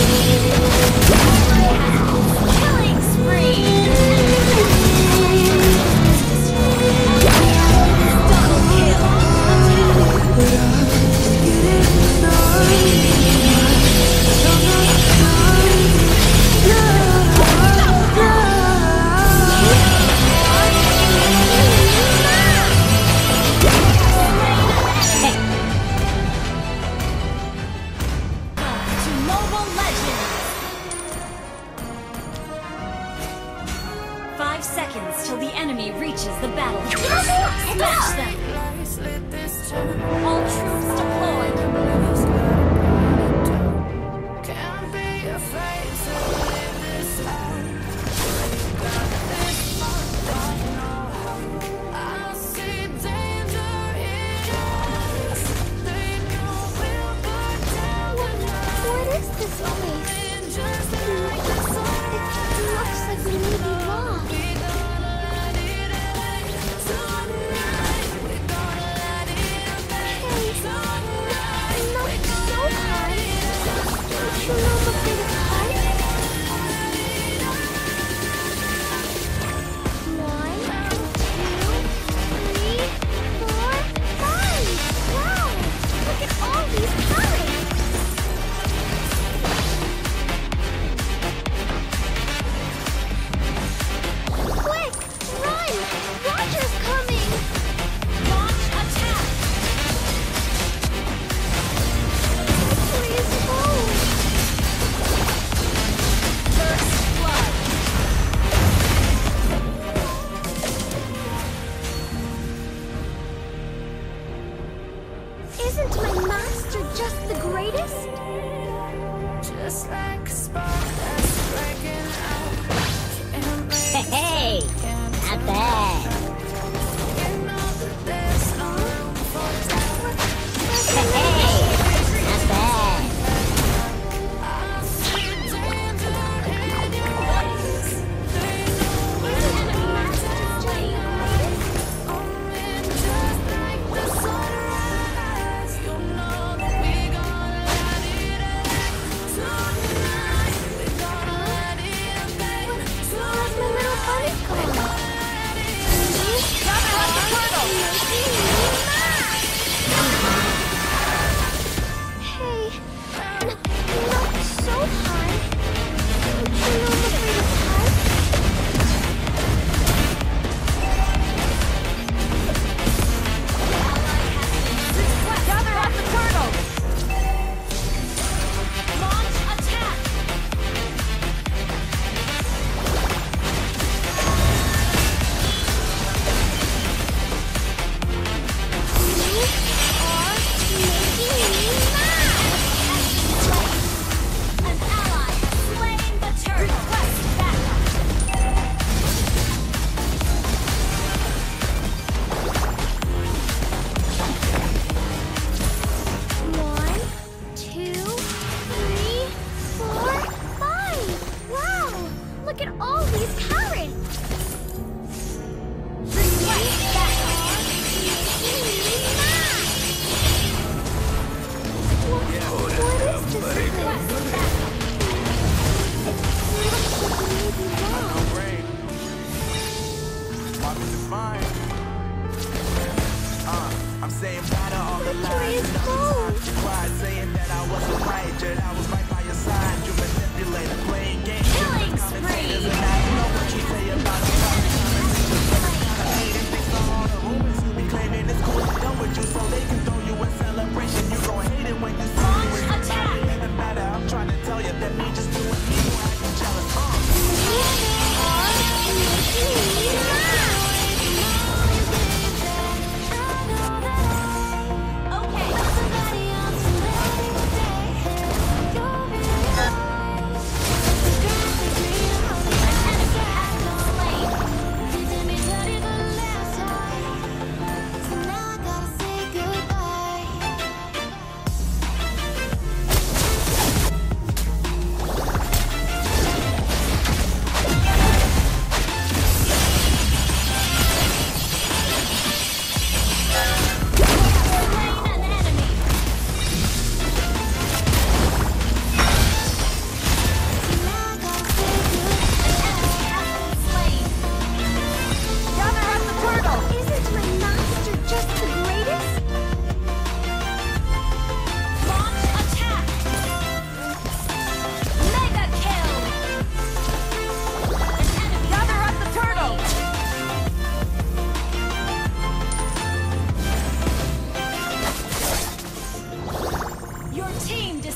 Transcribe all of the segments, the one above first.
Killing spree! Double kill! To Mobile Legends! 5 seconds till the enemy reaches the battlefield. Smash them! All troops deployed! What is this place? It looks like we may be lost. Hey, not so high. Don't you know the big height? 1, 2, 3, 4, 5. Wow! Look at all these colors. Quick! Run! Roger's coming! Launch attack! Please move! First blood! Isn't my master just the greatest? Just like a spark that's breaking out. Hey, not bad. You know that there's no room for doubt. Hey, not bad. I see danger in your eyes. They know Isn't my master just the greatest? and just like the sunrise. You know that we gonna light it up tonight. We gonna light it up, baby. Where's my little bunny gone? Gather up the turtle! Hey, not so high. Don't you know the greatest height? Gather up the turtle! Launch attack! You are making me mad! An ally has slain the turtle! Request backup! One, two, three, 4, 5. Wow! Look at all these carrots! Request backup! What is this place? Request backup! It looks like we may be wrong. Brain. Mark is fine. I'm saying bye to all the lies Victory is and all the gone. times you cried, saying that I wasn't right, yet I was right by your side. You manipulator, playing games. Killing spree! And I know what you say about the hating things to all the rumors you be claiming it's cool and done with you, so they can throw you a celebration. You gon' hate it when you see Launch it. attack! It doesn't matter. I'm trying to tell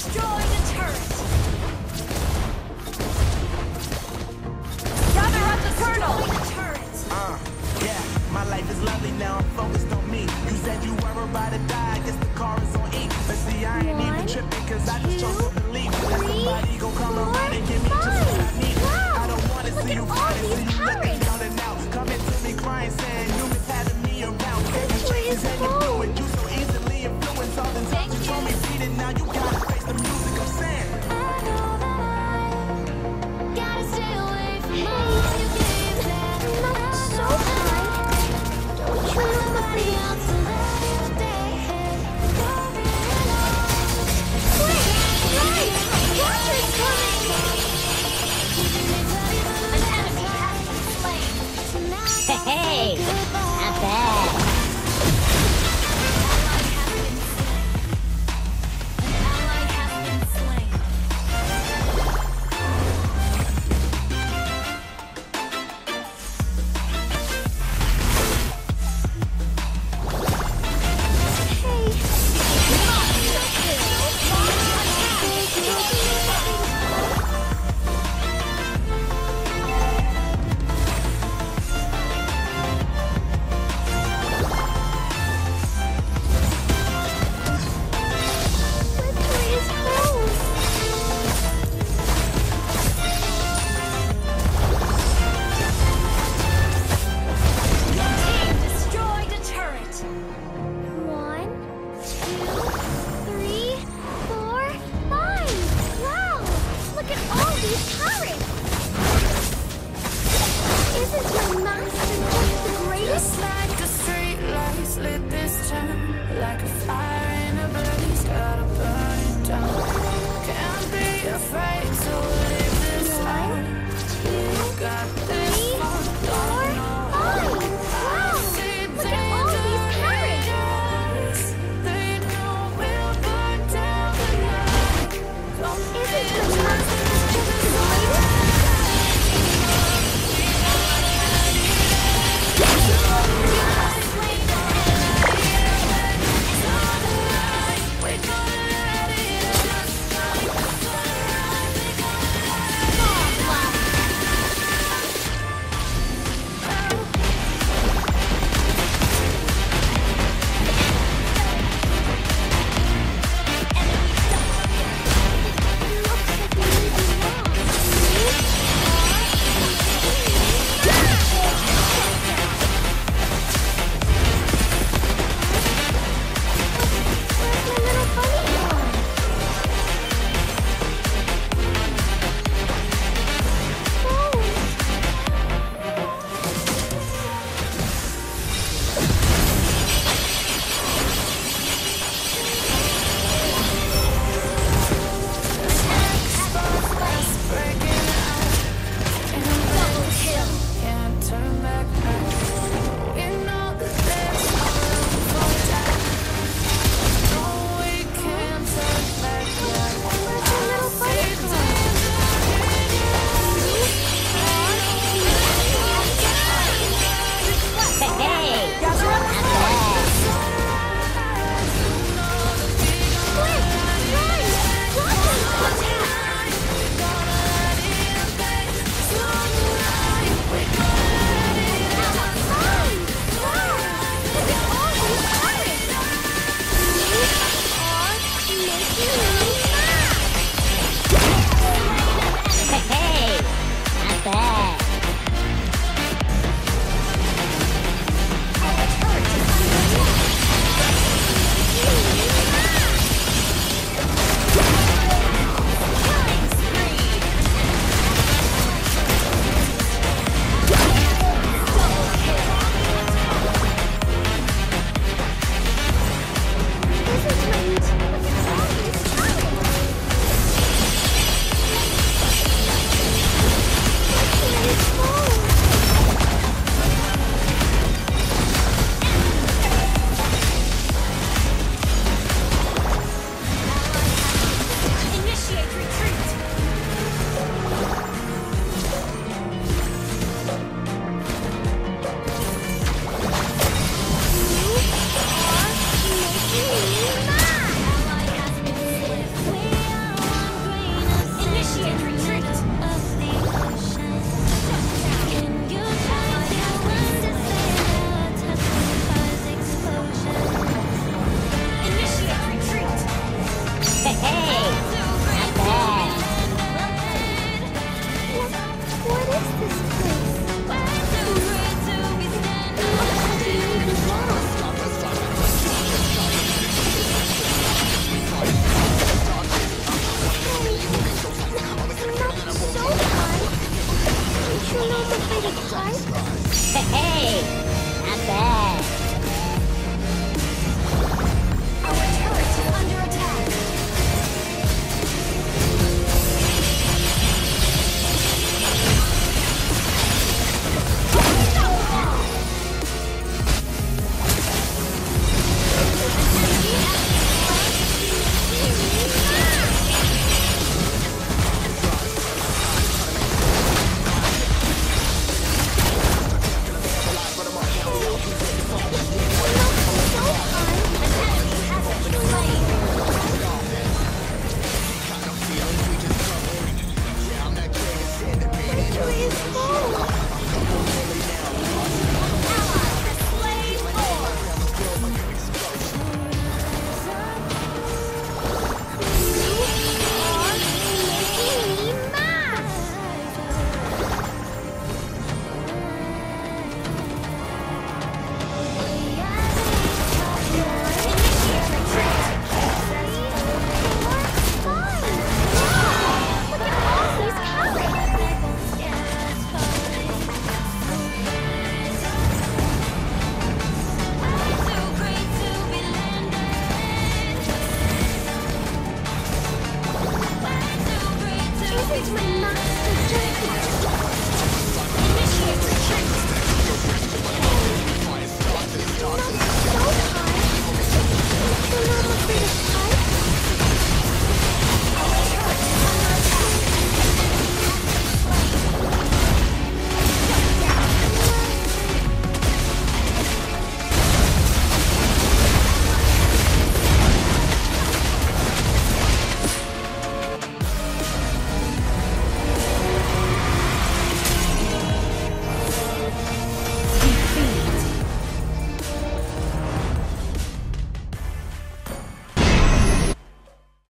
Destroy the turret. Gather up the turtle! Destroy the turret. Yeah, my life is lovely now, I'm focused on me. You said you were about to die, I guess the car is on E. But see, I ain't even tripping, cause I just chose to believe that somebody gon' come around and give me just what I need. I don't wanna see you crying, see you looking down and out. Coming to me crying, saying humans having me around. Baby, changes and you blew it, you so easily influenced all the times you told me beat it, now you got